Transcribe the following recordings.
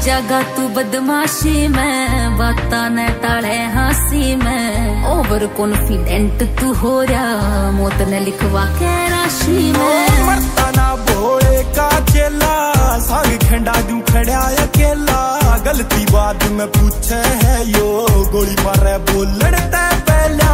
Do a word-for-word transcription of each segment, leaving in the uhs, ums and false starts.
जगह तू बदमाशी में, बाता न टाले हंसी में। ओवर कॉन्फिडेंट तू हो रहा, मौत ने लिखवा के राशि में। मरता ना भोले का चेला, साग खंडा दूं खड़ा अकेला। गलती बात में पूछे है यो, गोली मारे बोलने ते पहला।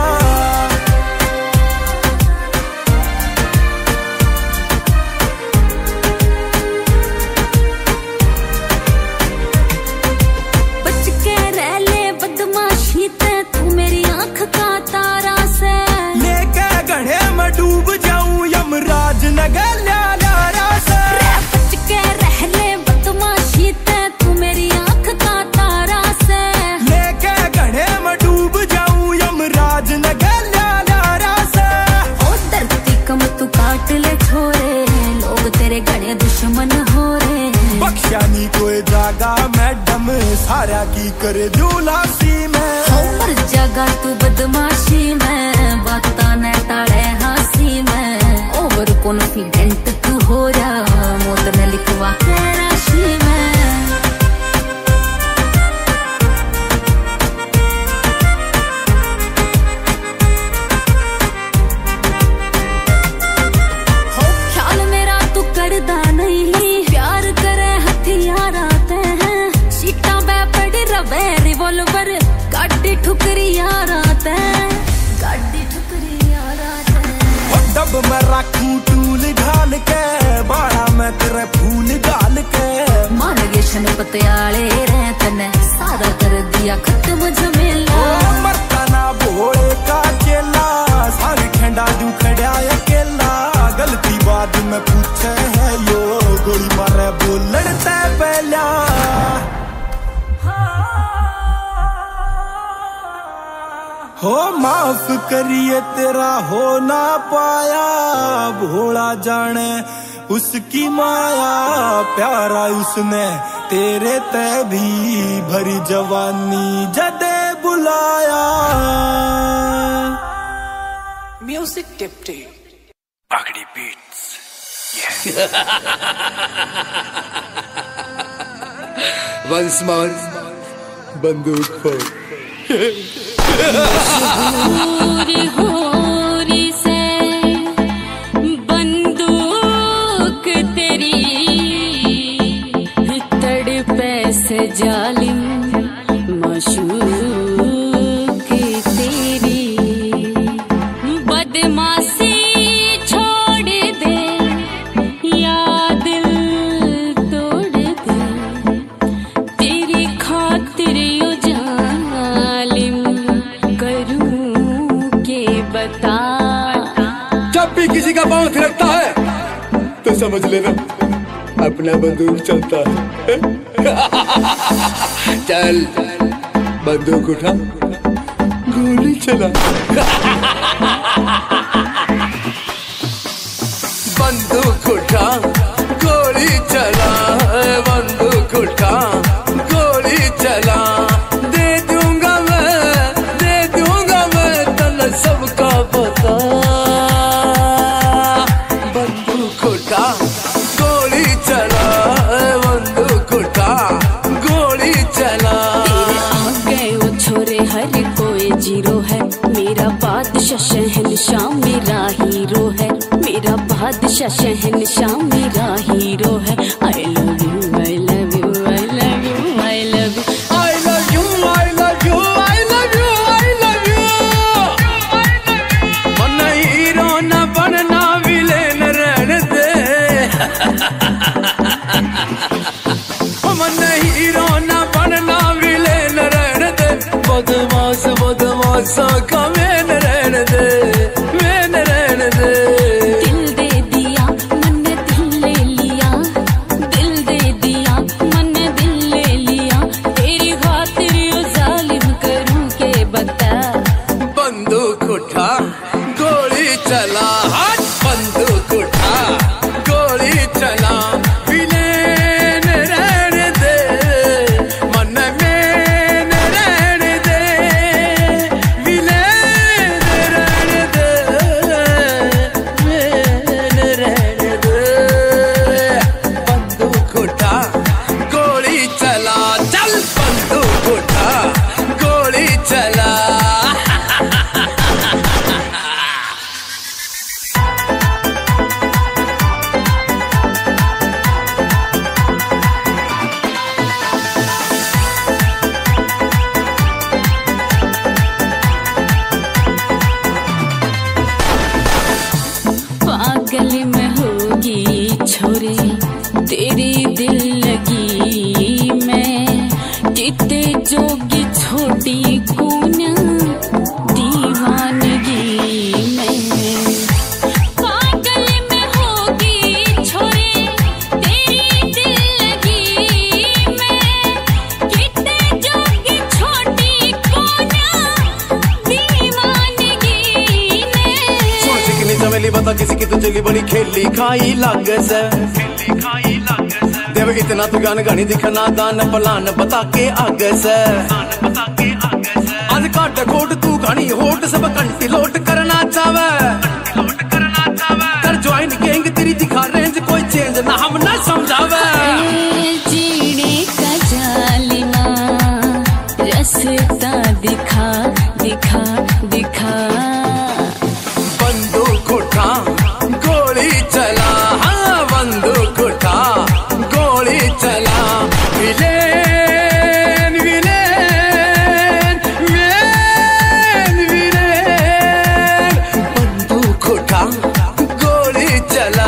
तू मेरी आँख का तारा से लेके गढ़े में डूब जाऊं, यमराज नगर ल्यारा से। बच के रह ले बदमाशी ते, तू मेरी आँख का तारा से। लेके गढ़े में डूब जाऊं, यमराज नगर ल्यारा से। ओ धरती कम तू काट ले छोरे, लोग तेरे गणे दुश्मन हो रे। बख्शा नी कोई जागा मैडम, सारा की करे जुलासी में। जगह तू बदमाशी में, बाता न टाले हंसी में। ओवर कॉन्फिडेंट तू हो रहा, मौत ने लिखवा के राशि में। हो ख्याल मेरा तू करदा नहीं, प्यार करे हथियार आते हैं। सीटा पे पड़ी रवे रिवॉल्वर, गाड़ी ठुकरी यार आते हैं, गाड़ी ठुकरी यार आते हैं। डब में रखूं टूल ढाल के, बाड़ा में तेरे फूल डाल के। मान गए शन पतियाले रह तने, सारा कर दिया खत्म झमेला। मरता ना भोले का चेला, साग खंडा दूं खड़ा अकेला। गलती बात में पूछे है यो, गोली मारे बोलने ते पहला। हो माफ करिए तेरा हो ना पाया, भोला जाने उसकी माया। प्यारा उसने तेरे ते भी, भरी जवानी जदे बुलाया। म्यूजिक टिप्टी पकड़ी बीट्स। वंस मोर बंदूक फोड़। मशहूर होरी से बंदूक तेरी, तड़पे से जालिम माशूक तेरी। बदमाशी छोड़ दे या दिल तोड़ दे, तेरी खातिर यो जालिम करूं के बता। जब भी किसी का पाँव थिरकता है तो समझ लेना अपना बंदूक चलता है। चल बंदूक उठा, गोली चला। बंदूक उठा, गोली चला। बंदूक उठा, गोली चला। दे दूंगा मैं, दे दूंगा मैं तन सबका पता। बंदूक उठा, गोली चला। बंदूक उठा, गोली चला। तेरे आगे वो छोरे हर कोई जीरो है, मेरा बादशाह शहंशाह मेरा हीरो है। मेरा बादशाह शहंशाह मेरा हीरो है। I love you, I love you, I love you, I love you, I love you, I love you, I love you, I love you। मन हीरो न बनना, विलेन रहने दे। मन हीरो न बनना, विलेन रहने दे। बदमाश बदमाशों का मेन रहने दे, मेन रहने दे। दिल दे दिया मन ने दिल ले लिया, दिल दे दिया मन ने दिल ले लिया। तेरी खातिर यो जालिम करूं के बता। बंदूक उठा, गोली चला। हट बंदूक उठा, गोली चला। विलेन रहने दे, मन में रहने दे। विलेन चला। पागल में होगी छोरे तेरी दिल लगी मैं, कितने जोगी छोटी कूना दीवानगी में। पागल में होगी छोरे तेरी दिल लगी मैं, कितने जोगी छोटी कूना दीवानगी में। सोच कितनी चमेली बता किसी की तुझे बड़ी खेली खाई लाग से, देव इतना तू गान गानी दिखना दान पलान बता के आगे से। आज काट कोट तू गानी होट सब कंटी लोट करना चावे, कर ज्वाइन गैंग तेरी दिखा रेंज कोई चेंज ना हम ना समझावे। जीने का जालिमा रास्ता दिखा दिखा दिखा, बंदूक उठा गोली चला, हाँ बंदूक उठा गोली चला। विलेन विलेन विलेन विलेन, बंदूक उठा गोली चला।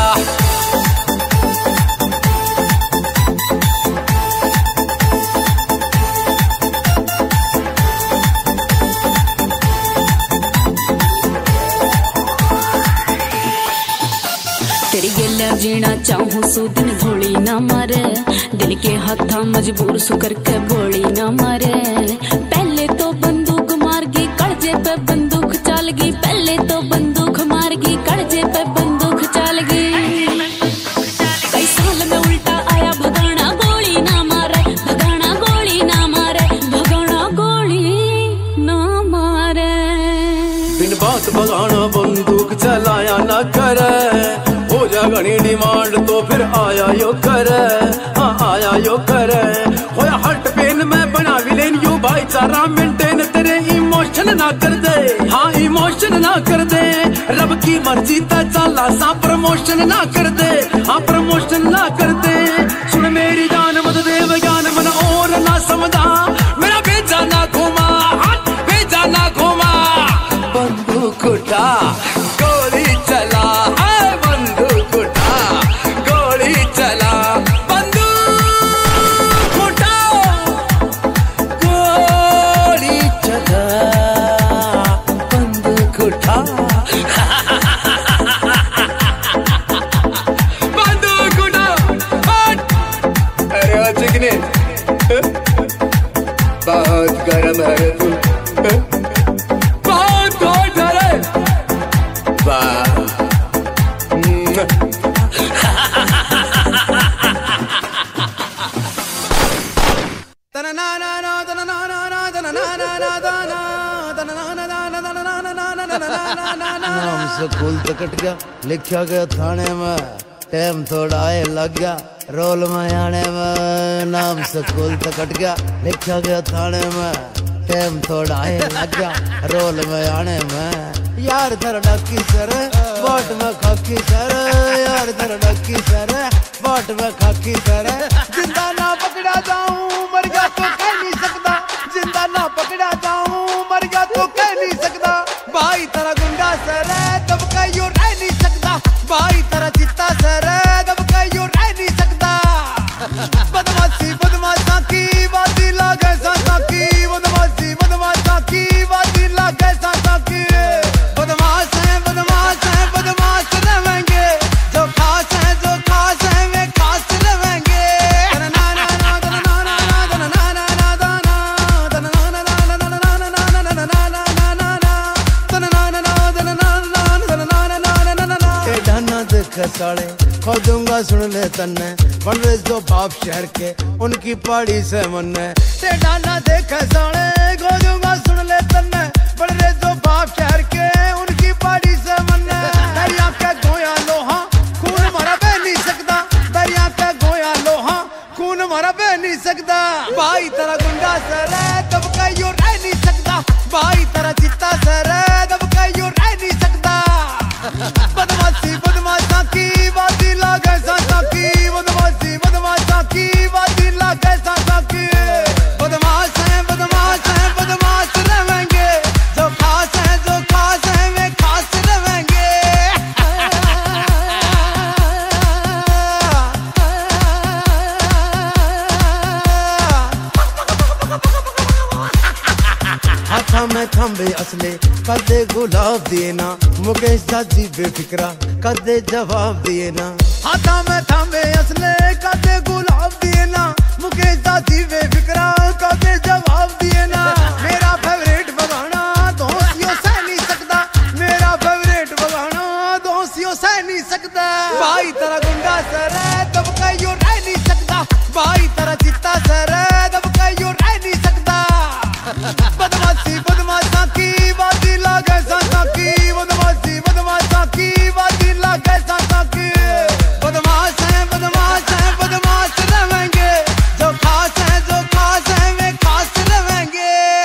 तेरी गला जीना चाहूं सो दिन भोली ना मारे, दिल के हाथा मजबूर सुकर के बोली ना मारे। पहले तो बंदूक मार गई कड़जे पे बंदूक चल गई, पहले तो बंदूक मार गई कड़जे पे बंदूक चल गई। कई साल में उल्टा आया भगाना गोली ना मारे, भगाना गोली ना मारे, भगाना गोली ना मारे। बिन बात भगाना बंदूक चलाया ना करे, हो जा घनी डिमांड तो फिर आया यो करे, हाँ आया यो करे। होया हट पेन में बना विलेन यू भाईचारा मेंटेन, तेरे इमोशन ना कर दे, हाँ इमोशन ना कर दे। रब की मर्जी ता चाला सा प्रमोशन ना कर दे, हाँ प्रमोशन ना कर दे। सुन मेरी जान मत देव ज्ञान मन और ना समझा, मेरा भेजा ना घुमा, हाथ भेजा ना घुमा। बंदूक उठा गोली चला, हाय बंदूक उठा गोली चला। बंदूक उठा गोली चला, बंदूक उठा बंदूक उठा। अरे ओ चिकने बहुत गरम है तू, बहुत हॉट है रे। वाह नाम स्कूल तो कट गया, लिखा गया थाने में, टाइम थोड़ा आए लग गया रोल में आने में। नाम स्कूल तो कट गया, लिखा गया थाने में, टाइम थोड़ा आए लग गया रोल में आने में। यार धर डकी सर बाट में खाकी सर, यार धर डकी सर बाट में खाकी सर। जिंदा ना पकड़ा जाऊं मर गया तो कह नहीं सकता, जिंदा ना पकड़ा जाऊं मर गया तो कह नहीं सकता। भाई तेरा गुंडा सर तब कहीं यूं रह नहीं सकता, भाई तेरा चित्ता सर तब कहीं यूं रह नहीं सकता। बदमाशी बदमाशा की बाती लागे सासा की, बदमाशी बदमाशा की बाती लागे सासा की। बदमाश है बदमाश है बदमाश रहेंगे, जो खास है जो खास है वे खास रहेंगे। साले खोदूंगा सुन ले तन्ने, बन रहे जो बाप शहर के उनकी पहाड़ी से मन्ने। टेढ़ा ना देखे साले खोदूंगा सुन ले तन्ने, बन रहे जो बाप शहर के उनकी पहाड़ी से मन्ने। दरिया के गोया लोहा खून मारा बह नहीं सकता, दरिया के गोया लोहा खून मारा बह नहीं सकता। भाई तेरा गुंडा सर तब कहीं यूं रह नहीं सकता। हाथा में थंबे असले कदे गुलाब दिए ना मुकेश दादी बेफिक्रा कदे जवाब दिए ना हाथा में थंबे असले कदे गुलाब दिए ना मुकेश दादी बेफिक्रा कदे जवाब दिए ना मेरा फेवरेट बगाना दोस्तियों से नहीं सकता मेरा फेवरेट बगाना दोस्तियों से नहीं सकता भाई तेरा गुंडा सर तब कहीं रह नहीं सकता भाई तेरा चित्ता सर तब कहीं रह नहीं सकता बदमाशी बदमाशा की बाती लागे सासा की बदमाशी बदमाशा की बाती लागे सासा की बदमाश है बदमाश है बदमाश रहेंगे जो खास है जो खास है वे खास रहेंगे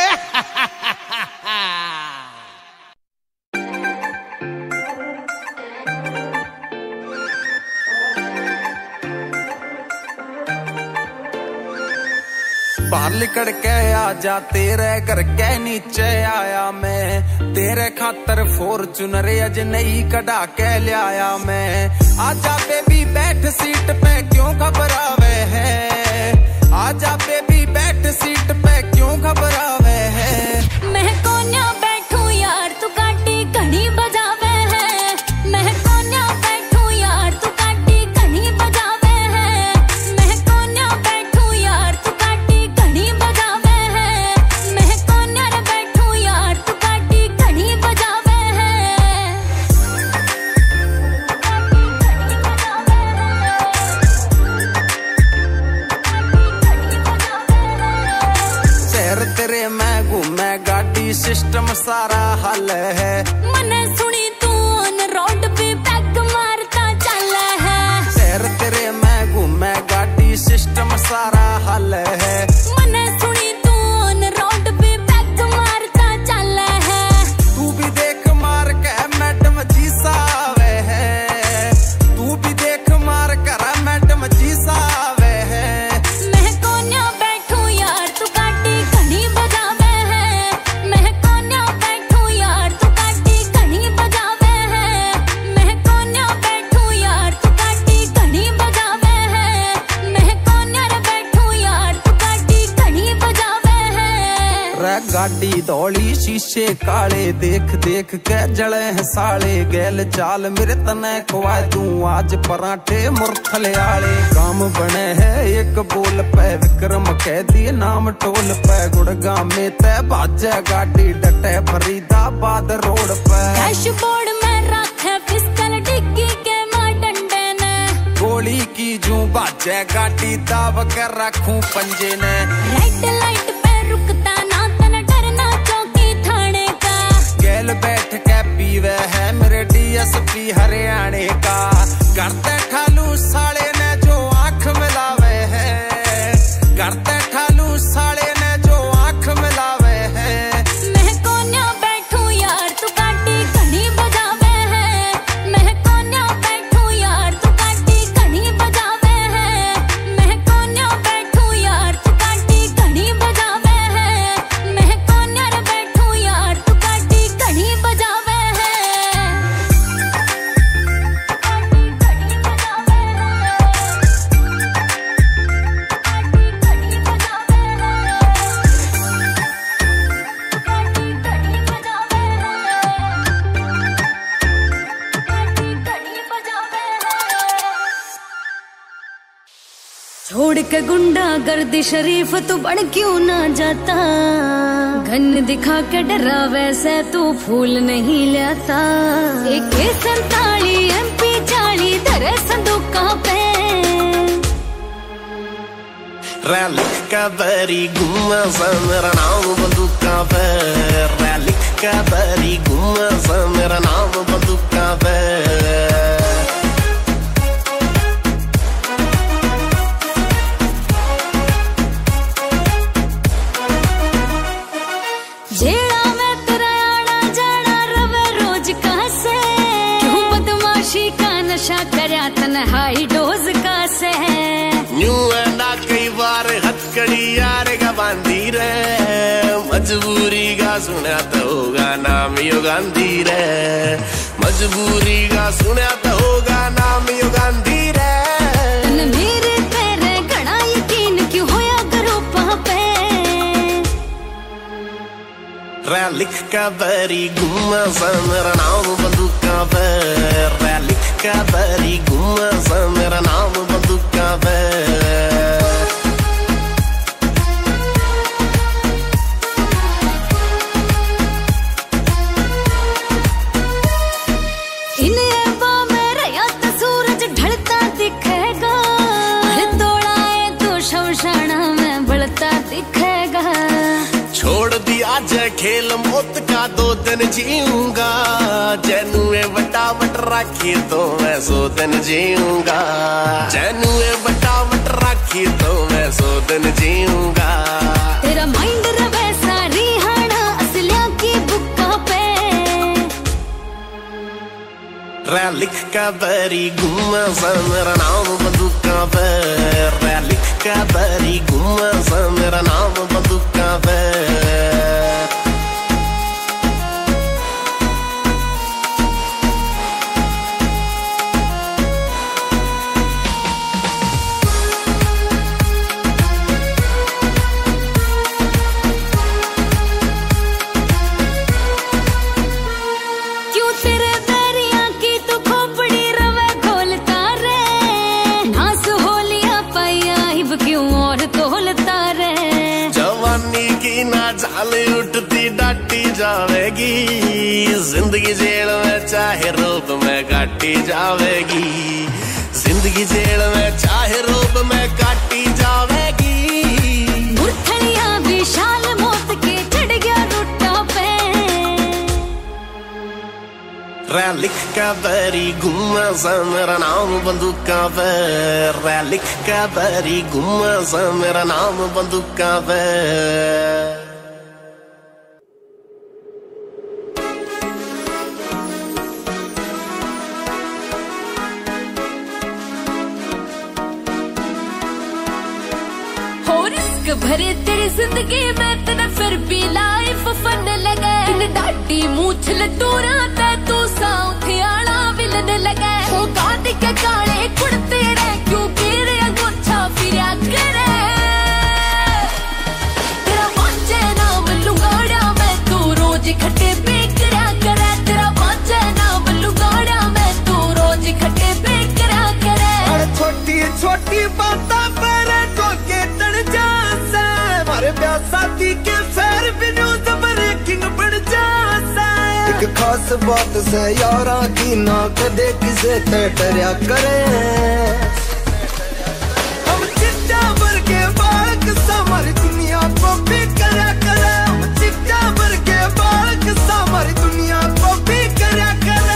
बाहर लिकड़ के आजा तेरे घर के नीचे आया मैं तेरे खातर फॉर्च्यूनर अज नई कढ़ा के लिया मैं आजा बेबी बैठ सीट पे क्यों घबरावे है आजा बेबी बैठ सीट पे क्यों घबरावे है मैं कोन्या बैठू यार तू काटी घड़ी बजावे है मैं कोन्या बैठू यार तू काटी घड़ी बजावे है मैं कोन्या बैठू यार तू काटी घड़ी बजावे है मैं कोन्या रे बैठू यार तू काटी घड़ी बजावे है शहर तेरे मैं घूमे गाड़ी सिस्टम सारा हल है मने सुनी तू ऑन रोड पे बैक मारता चल है शहर तेरे मैं घूमे गाड़ी सिस्टम सारा हल है मने सुनी तू ऑन रोड पे बैक मारता चल है तू भी देख मार के मैडम जी सावे है तू भी देख मार कर मैडम जी सावे है मैं कोन्या बैठू यार तू काटी घड़ी बजावे है मैं कोन्या बैठू यार तू काटी घड़ी बजावे है मैं कोन्या बैठू यार तू काटी घड़ी बजावे है मैं कोन्या रे बैठू यार तू काटी घड़ी बजावे है रे गाड़ी दौड़ी शीशे काले देख देख के जले हैं साले गैल चाल मेरे तने खुआ दूं आज पराठे मुरथले आले काम बने है एक बोल पे विक्रम कह दिए नाम टोल पे गुड़गांव में तय बाजे गाड़ी डटे फरीदाबाद रोड पे डैशबोर्ड में रखे पिस्टल डिग्गी के मार डंडे ने गोली की जू बाजे गाड़ी दाब कर रखूं पंजे ने रेड लाइट पे रुकता ना तना डरना चौकी थाने का गैल बैठ के पीवे है मेरे डीएसपी हरियाणे का करते ठालू साले ने जो आंख मिलावे है करते ठालू साले ने जो आंख मिलावे है मैं कोन्या बैठू यार तू काटी घड़ी बजावे है मैं कोन्या बैठू यार तू काटी घड़ी बजावे है मैं कोन्या बैठू यार तू काटी घड़ी बजावे है मैं कोन्या रे बैठू यार तू काटी घड़ी बजावे है छोड़ के गुंडा गर्दी शरीफ तू बढ़ क्यों ना जाता घन दिखा के डरा वैसे तू फूल नहीं लाता एक संताली एमपी चाली धरे संदूका पे रैलिक का बरी घुमा सा मेरा नाम बंदूका पे रैलिक का बरी घुमा सा मेरा नाम बंदूका पे जेड़ा मैं तेरा आना जाना रवे रोज का से क्यों बदमाशी का नशा करया तन्हाई डोज का से न्यू एंडा कई बार हथकड़ी यार का बांधी रे मजबूरी का सुना तो होगा नाम यो गांधी रे मजबूरी का सुना तो होगा नाम यो गांधी रे तन मेरे तेरे घना यकीन क्यों होया करो पापे रै लिख का बैरी घूमा सा मेरा नाम बंदूका पे रै लिख का बैरी घूमा सा मेरा नाम बंदूका पे छोड़ दिया जय खेल मौत का दो दिन जीऊंगा जैनुए वटावट राखी तो मैं सौ दिन जीऊंगा जैनुए वटावट राखी तो मैं सौ दिन जीऊंगा तेरा माइंड रवे सारी हाना असलिया की बुक्का पे रै लिख का बैरी घूमा सा मेरा नाम बंदूका पे रै लिख का बैरी घूमा सा मेरा नाम बंदूका पे उठती डाटी जावेगी जिंदगी जेल में चाहे रूप में काटी जावेगी जिंदगी जेल में चाहे रूप में काटी जावेगी बुरखड़िया विशाल मौत के चढ़ गया रुट्टा पे रै लिख का बैरी घूमा सा मेरा नाम बंदूका पे रै लिख का बैरी घूमा सा मेरा नाम बंदूका पे भरे तेरी जिंदगी में तेने फिर भी लाइफ फन लगे इन डाटी मूछ लटूरा ते तू साउथ आला विलन लगे हो गादी के काले कुड़ते रहे क्योंकि रे अंगूठा फिरा करे तेरा बांचे नाम लुगाड़ा मैं तू रोज खट्टे बेकरा करे तेरा बांचे नाम लुगाड़ा मैं तू रोज खट्टे बेकरा करे और छोटी छोटी बातें पर टोके तड़ जा साथी के फेर भी न्यूज़ ब्रेकिंग बढ़ जाता है एक खास बात से यारा की ना कदे किसे ते डरिया करे हम चिट्टा भर के बाग सारी दुनिया को भी करा करे हम चिट्टा भर के बाग सारी दुनिया को भी करा करे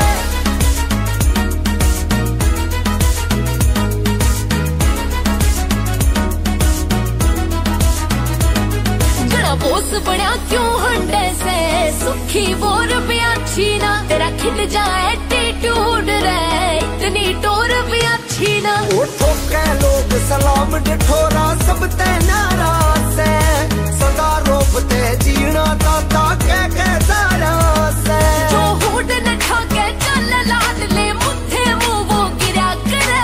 बोस बड़ा क्यों हंडे से सुखी बोर भी अच्छी ना तेरा खिल जाए टेटूड रे इतनी टोर भी अच्छी ना वो ठोके लोग सलाम ठोरा सब ते नाराज से सदा रोपते जीना दादा कह के दारा से जो हुड न ठाके चल लाड ले मुट्ठे मुंह वो गिरा करे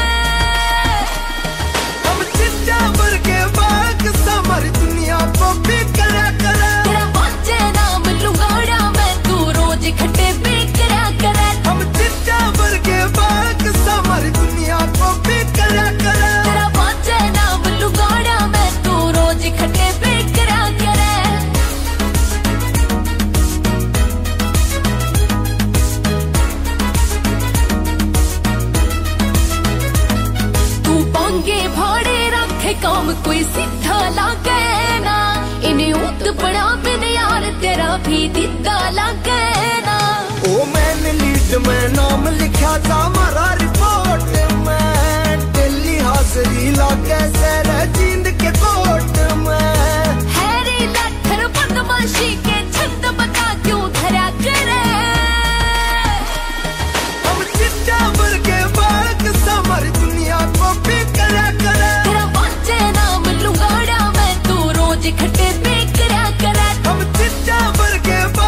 हम चिट्टा भर के बाग सारी दुनिया को भी करा करा तेरा बांचे नाम लुगाड़ा मैं तू रोज खट्टे बेकरा करे हम चिट्टा भर के बाग सारी दुनिया को भी करा करा तेरा बांचे नाम लुगाड़ा मैं तू रोज खट्टे बेकरा करे तू पांगे भाड़े रखे काम कोई सीधा लागे ना इन्हें उत बड़ा बिन यार तेरा भी दिदा लागे ना ओ मैंने लीड में नाम लिखा था हमारा रिपोर्ट में दिल्ली हाजिरी लागे सर जींद के कोट में हैरी लट्ठर बदमाशी के छंद बता क्यों धरा करे हम चिट्टा भर के बाग सारी दुनिया को भी करा करा तेरा बांचे नाम लुगाड़ा मैं तू रोज खट्टे बेकरा करे हम चिट्टा भर के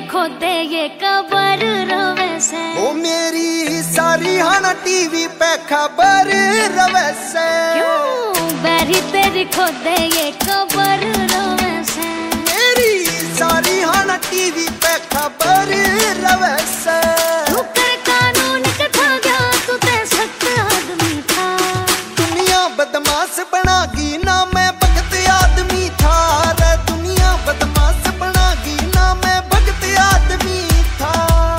खोदे ये कबर रवे से। ओ मेरी सारी हाना टीवी पे खबर रवे से। क्यों बैरी तेरी खोदे ये कबर रवे से। मेरी सारी हाना टीवी पे खबर रवे से। तू कर कानून कथा गया तू ते सख्त आदमी था। दुनिया बदमाश बनागी ना मैं भगत आदमी था। रे दुनिया बदमाश बनागी ना मैं भगत आदमी था।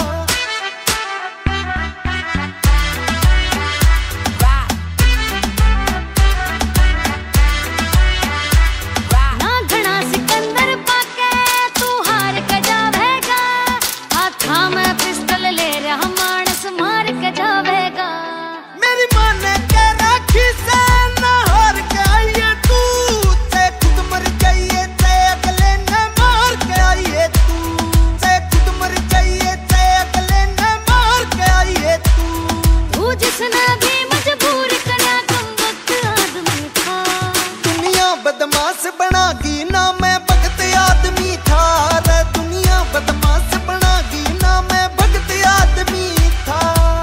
ना घना सिकंदर पाके तू हार के जावेगा। हाथा में पिस्टल ले रहा मानस मार के जावेगा। मेरी माँ ने कह राखी से ना हार के आइए तू। से खुद मर जाइए से अगले ने मार के आइए तू। से खुद मर जाइए से अगले ने मार के आइए तू। तू जिसने भी मजबूर करा कम वक्त आदमी था। दुनिया बदमाश बनागी ना मैं भगत आदमी था। रे दुनिया बदमाश बनागी ना मैं भगत आदमी था।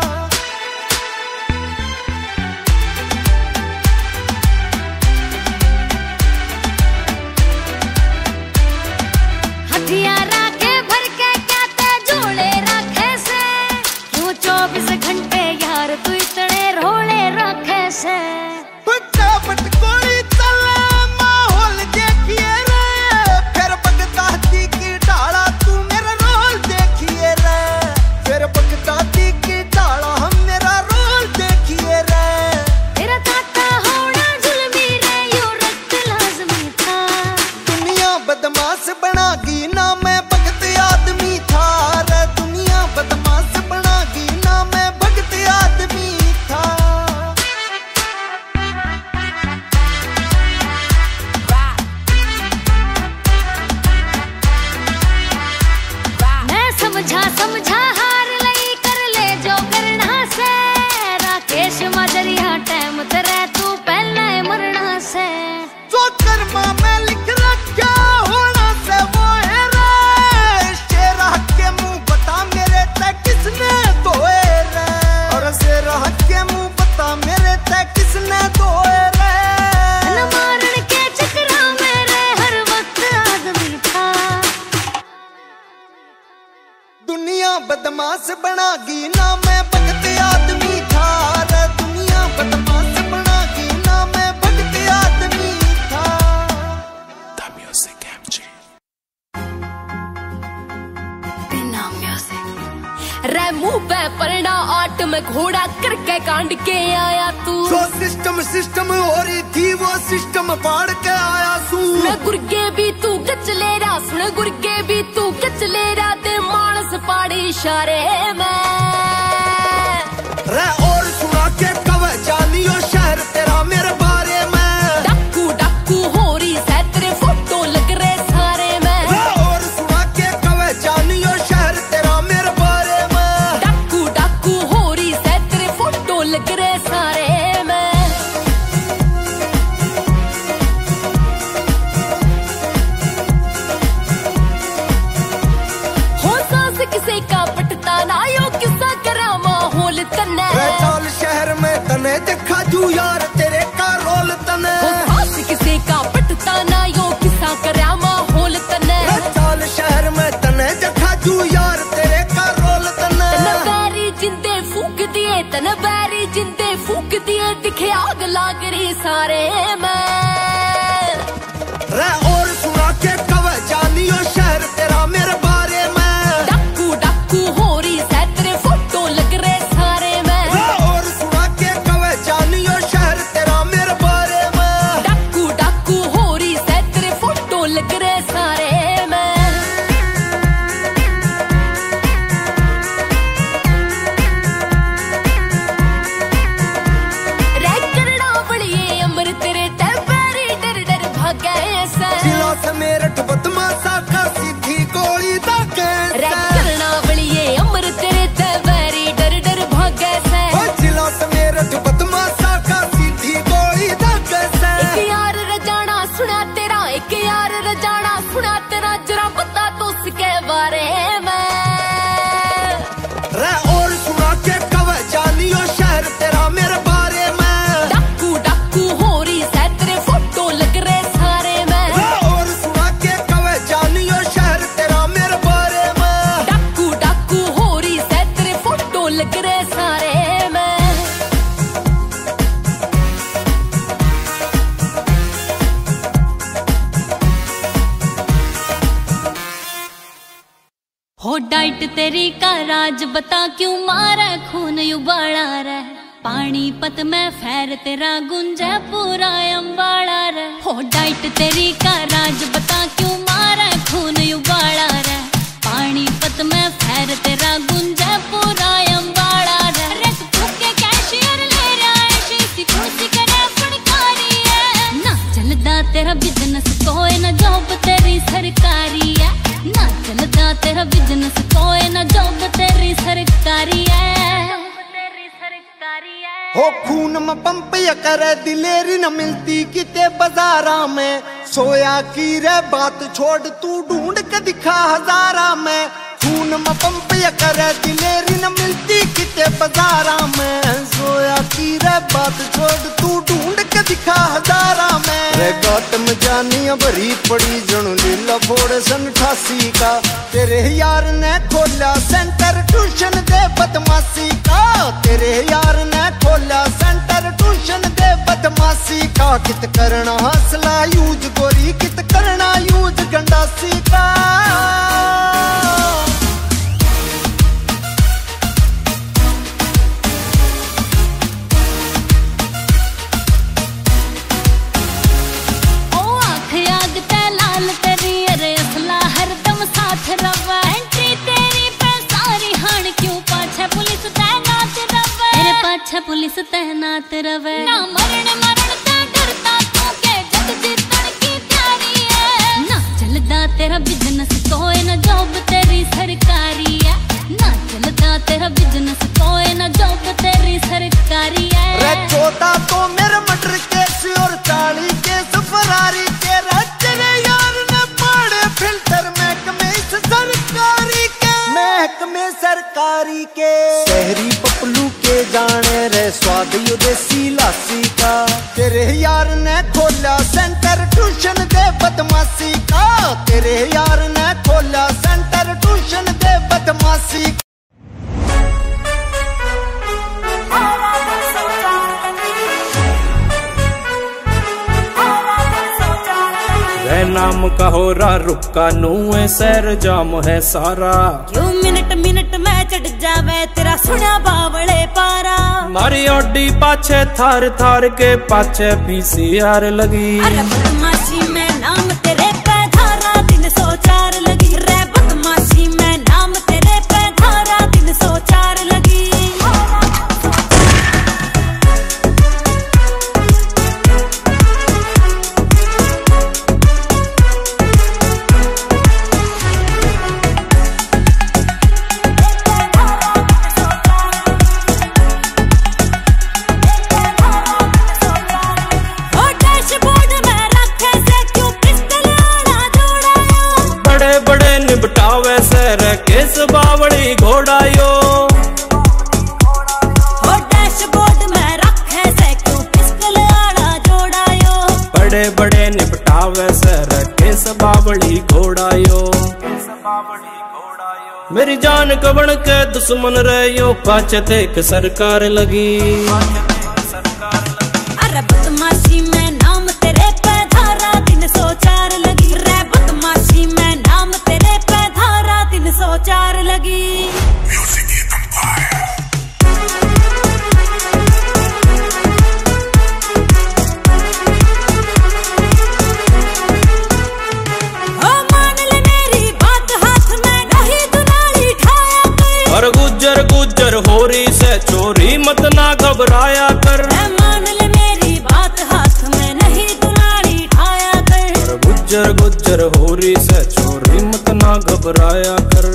हथियार आके भर के क्या ते जोड़े रखे से। क्यों चौबीस घंटे यार तू इतने रोले रखे से। फटाफट कोई चले माहौल देखिए रे। फिर बगदादी की डाला तू मेरा रोल देखिए रे। फिर बगदादी की डाला हम मेरा रोल देखिए रे। तेरा ताता होना जुल्मी रे यो रक्त लाजमी था। दुनिया बदमाश बनागी ना मैं भगत आदमी था। रे दुनिया बदमाश बनागी ना मैं भगत आदमी था। मैं समझा समझा हार लई कर ले जो करना से। राकेश मजरिया टाइम तेरे तू पहले मरना से। जो कर्मा में लिख रखा होना से वो है रे। शेरा के मुंह बता मेरे ते किसने धोए रे। और शेरा के मुंह बता मेरे ते किसने धोए रे। न मारन के चक्रा मेरे हर वक्त आदमी था। दुनिया बदमाश बनागी ना मैं भगत आदमी था। रे दुनिया बदमाश बनागी ना मैं भगत आदमी था। The Music M G। बिना म्यूजिक रे मुंह पे पलड़ा आट में घोड़ा करके कांड के आया तू। जो सिस्टम सिस्टम हो रही थी वो सिस्टम फाड़ के आया सू। सुन गुरगे भी तू कच ले रहा सुन गुरगे भी तू कच ले रहा ते मानस पाड़ी इशारे में। रे और सुना के कवे जानियो शहर तेरा मेरे बारे में। डाकू डाकू हो रही है तेरे फोटो लग रहे सारे में। रे और सुना के कवे जानियो शहर तेरा मेरे बारे में। डाकू डाकू हो रही है तेरे फोटो लग रहे सारे में। हो सांस किसे का पटता ना यो किस्सा करा माहौल तन्ने। रे चाल शहर में तने देखा जू यार तेरे का रोल तने। हो सांस किसे का पटता ना यो किस्सा करा माहौल तन्ने। रे चाल शहर में तने देखा जू यार तेरे का रोल तने। तन बैरी जिंदे फूक दिए तन बैरी जिंदे फूक दिए दिखे आग लाग रही सारे में। रे और सुना के कवे जानियो शहर तेरा मेरे बारे में। डाकू डाकू हो रही है तेरे फोटो लग रहे सारे में। रे और सुना के कवे जानियो शहर तेरा मेरे बारे में। डाकू डाकू हो रही है तेरे फोटो लग रहे सारे में। रे करड़ा बड़िए अमर तेरे ते तेरी का राज बता क्यों मारे खून उबाला रे पानीपत में फैर तेरा गुंजे पूरा अम्बाड़ा रे हो डाइट तेरी का राज बता क्यों मारे खून उबाला रे पानीपत में फैर तेरा गुंजे पूरा अम्बाड़ा रे रख फूके कैशियर ले रहा है शीसी खुशी करे फड़कारी है ना चलदा तेरा बिजनेस कोई ना जॉब तेरी सरकारी है ना चलदा तेरा बिजनेस कोई ना जॉब तेरी सरकारी है हो खून में पंप या करे दिलेरी न मिलती किते बाजारा में सोया की रे बात छोड़ तू ढूंढ के दिखा हजारा में खून में पंप या करे दिलेरी न मिलती किते बाजारा में सोया की रे बात छोड़ तू ढूंढ के दिखा हजारा में रे गौतम जानी भरी पड़ी जणु लीला फोड़ सन अठासी का तेरे यार ने खोला सेंटर ट्यूशन दे बदमाशी का तेरे यार ने खोला सेंटर ट्यूशन दे बदमाशी का कित करना हौसला यूज गोरी कित करना यूज गंडासी का पुलिस तैनात रवे ना मरण मरण से डरता तू के जग जीतन की तैयारी है ना चलदा तेरा बिजनेस कोई ना जॉब तेरी सरकारी है ना चलदा तेरा बिजनेस कोई ना जॉब तेरी सरकारी है रे चौथा तो मेरे मर्डर केस और चाली केस फरारी के तेरे यार ने पाड़े फिल्टर महकमे इस सरकारी के महकमे सरकारी के शहरी पपलू के जाने रे स्वाद यो देसी लासी का तेरे यार ने खोला सेंटर ट्यूशन दे बदमाशी का तेरे यार ने खोला सेंटर ट्यूशन दे बदमाशी वह नाम का हो रहा रुका नूए सैर जाम है सारा क्यों मिनट मिनट में चढ़ जावे तेरा सुना बावले पारा मारी ओडी पाछे थार थार के पाछे पीसीआर लगी अरे बदमाशी में नाम तेरे पे धारा तीन सौ चार लगी रे बदमाशी में नाम तेरे पे धारा तीन सौ चार लगी निपटावे सर केस बावड़ी घोड़ायो हो डैशबोर्ड में रखे से क्यों पिस्टल आड़ा जोड़ायो बड़े बड़े निपटावे सर केस बावड़ी घोड़ायो मेरी जान कबण के दुश्मन रहो पाछे देख सरकार लगी अरे बदमाशी में नाम तेरे पे धारा तीन सौ चार लगी रे बदमाशी में नाम तेरे पे धारा तीन सौ चार लगी और गुजर गुजर हो रही से चोरी मत ना घबराया कर मान ले मेरी बात हाथ में नहीं दुलारी ठाया कर और गुजर गुजर हो रही से चोरी मत ना घबराया कर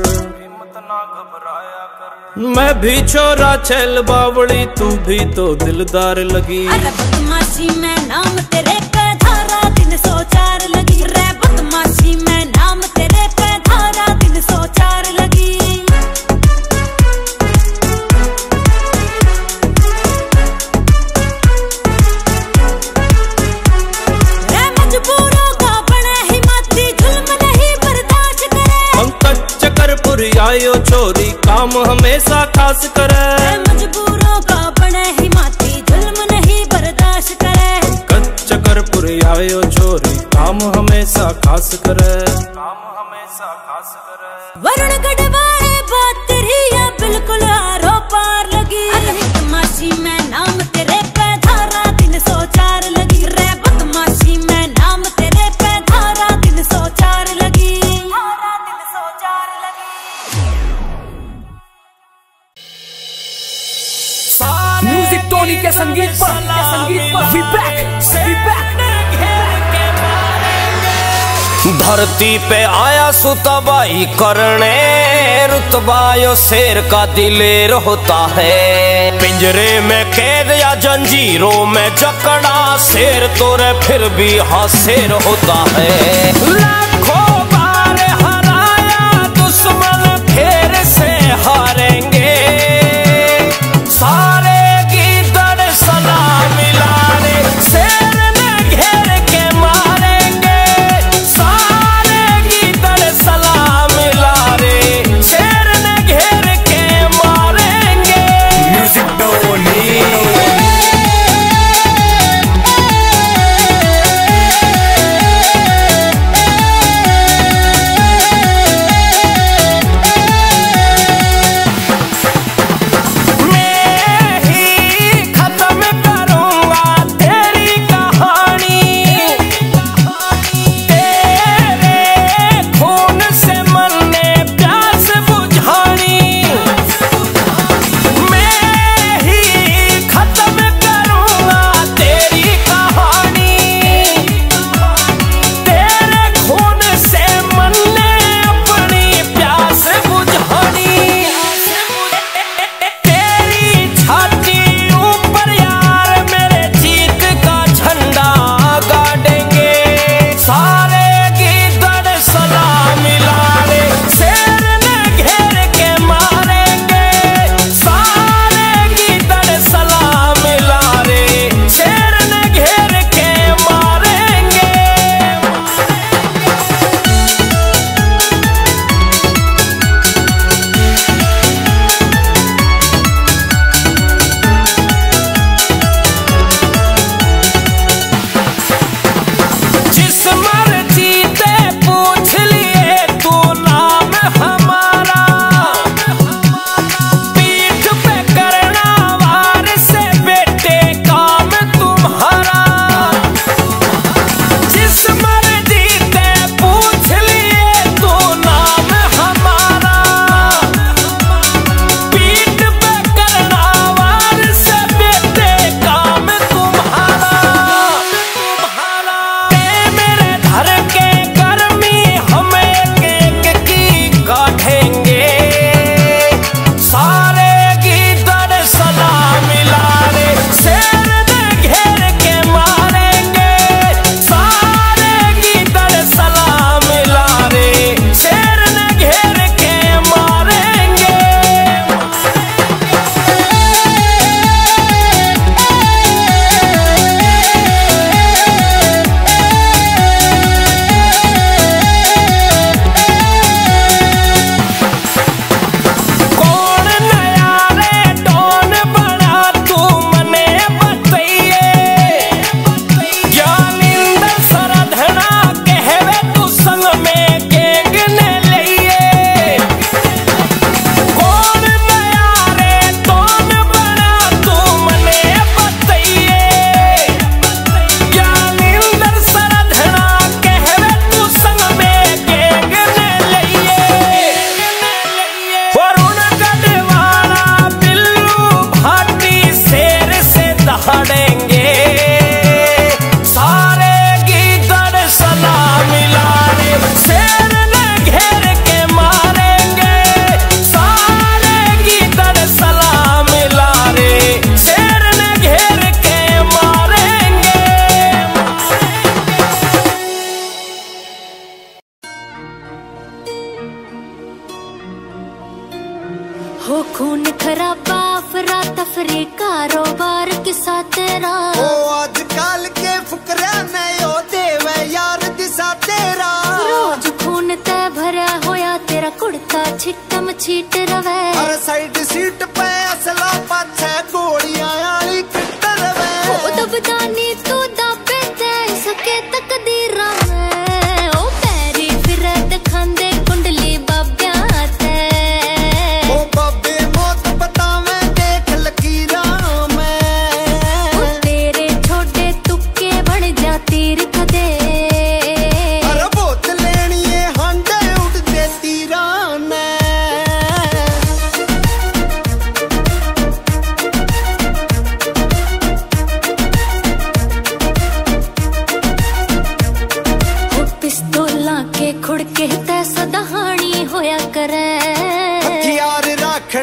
मैं भी छोरा छैल बावड़ी तू भी तो दिलदार लगी अरे बदमाशी में नाम तेरे पे धारा तीन सौ चार लगी रे बदमाशी में नाम तेरे पे धारा तीन सौ चार लगी आयो चोरी काम हमेशा खास करे मजबूरों का बने ही माती जुल्म नहीं बर्दाश्त करे कच्च करपुर आयो चोरी काम हमेशा खास करे काम हमेशा खास करे वरुण गढ़वाए सोनी के संगीत पर संगीत पर वी बैक वी बैक। धरती पे आया सुतबाई करने, रुतबायो शेर का दिलेर होता है। पिंजरे में कैद या जंजीरों में जकड़ा, शेर तो रे फिर भी हाँ शेर होता है। लाखों बार हराया दुश्मन फिर से हारेंगे, सारे गीदड़ सलाम मिलाने शेर ने घेर के मारेंगे, सारे गीदड़ सलाम मिलाने शेर ने घेर के मारेंगे। म्यूजिक डोली हो खून खराबा अफरा तफरी कारोबार किसा तेरा ओ आजकल के फुकरा ने ओ देवे यार दिशा तेरा रोज खून ते भरा होया तेरा कुड़ता छिटम छीट रवे हर साइड सीट पे असला पाछे गोलियां आली किट रवे ओ दबदानी तू दाबे ते सके तकदीरा में ओ पैरी फिरे दिखांदे कुंडली बाब्या ते ओ बाबे मौत बतावे देख लकीरा में ओ तेरे छोटे तुक्के बन जा तीर कदे अरे बोत लेनी है हांडे उड़दे तीरा ने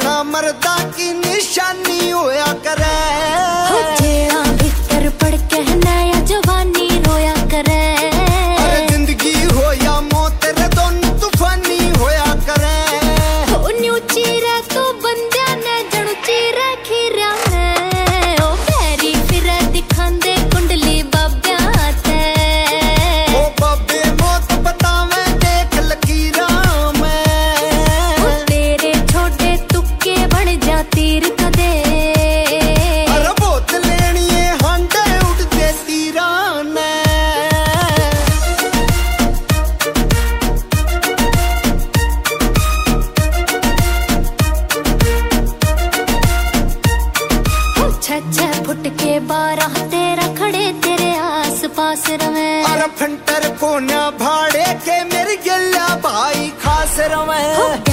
ना मर्दा की निशानी होया करे। जेड़ा भीतर पड़ कहना या जवानी रोया करे। अरे जिंदगी हो या मौत रे दोनों तूफानी होया करे। न्यू चीरा तो बंद्या ने जणु चीरा खीरा ने ओ पैरी फिर दिखांदे कुंडली बाब्या ते। ओ बाबे मौत बतावे देख लकीरा में। ओ तेरे छोटे तुक्के बन जा तीर कदे। अरे बोत लेनी है हांडे उड़ते तीरा ने। छह फुट के बारह तेरा खड़े तेरे आस पास रवे। अरे फंटर कोना भाड़े के मेरी गिल्ला भाई खास रवे।